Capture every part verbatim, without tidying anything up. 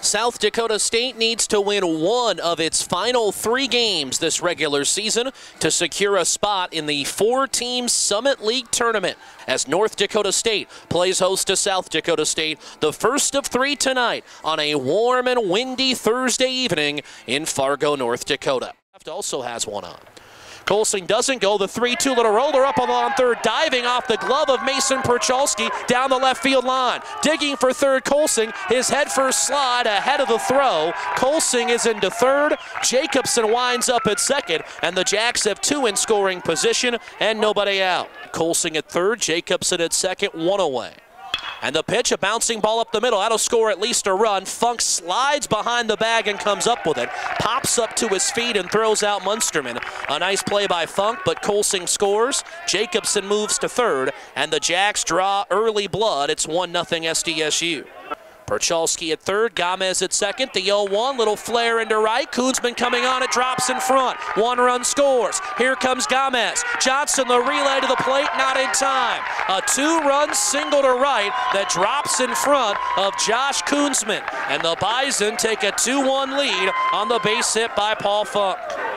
South Dakota State needs to win one of its final three games this regular season to secure a spot in the four-team Summit League tournament as North Dakota State plays host to South Dakota State, the first of three tonight on a warm and windy Thursday evening in Fargo, North Dakota. Also has one on. Colsing doesn't go. The three two little roller up on third, diving off the glove of Mason Perchalski down the left field line. Digging for third, Colsing. His head first slide ahead of the throw. Colsing is into third. Jacobson winds up at second, and the Jacks have two in scoring position and nobody out. Colsing at third, Jacobson at second, one away. And the pitch, a bouncing ball up the middle. That'll score at least a run. Funk slides behind the bag and comes up with it. Pops up to his feet and throws out Munsterman. A nice play by Funk, but Colsing scores. Jacobson moves to third, and the Jacks draw early blood. It's one nothing S D S U. Perchalski at third, Gomez at second, the oh one, little flare into right, Koonsman coming on, it drops in front, one run scores, here comes Gomez, Johnson the relay to the plate, not in time, a two-run single to right that drops in front of Josh Koonsman, and the Bison take a two one lead on the base hit by Paul Funk.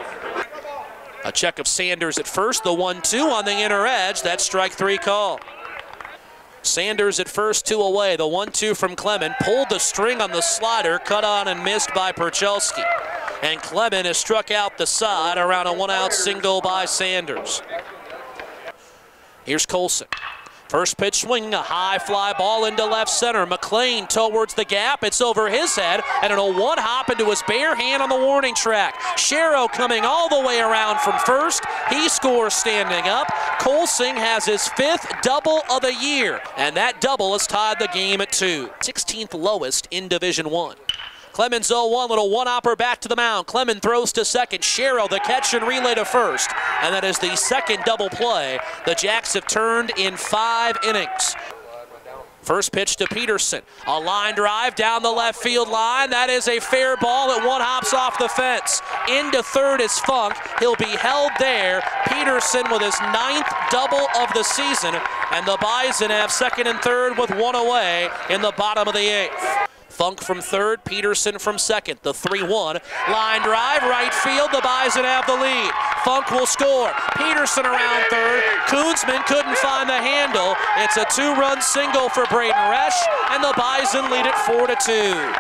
A check of Sanders at first, the one two on the inner edge, that's strike three call. Sanders at first, two away. The one two from Clement. Pulled the string on the slider, cut on and missed by Perchalski. And Clement has struck out the side around a one-out single by Sanders. Here's Colsing. First pitch swinging, a high fly ball into left center. McLean towards the gap. It's over his head, and it'll one hop into his bare hand on the warning track. Sherrow coming all the way around from first. He scores standing up. Colsing has his fifth double of the year, and that double has tied the game at two. sixteenth lowest in Division One. Clemens oh one, little one-hopper back to the mound. Clemens throws to second. Sherrow the catch and relay to first. And that is the second double play. The Jacks have turned in five innings. First pitch to Peterson. A line drive down the left field line. That is a fair ball that one hops off the fence. Into third is Funk. He'll be held there. Peterson with his ninth double of the season. And the Bison have second and third with one away in the bottom of the eighth. Funk from third, Peterson from second. The three one, line drive, right field, the Bison have the lead. Funk will score. Peterson around third. Koonsman couldn't find the handle. It's a two-run single for Braden Resch, and the Bison lead it four to two.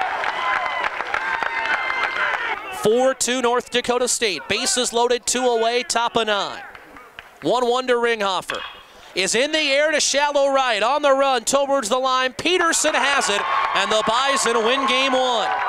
four two North Dakota State. Bases loaded, two away, top of nine. one one to Ringhofer. Is in the air to shallow right, on the run towards the line. Peterson has it, and the Bison win game one.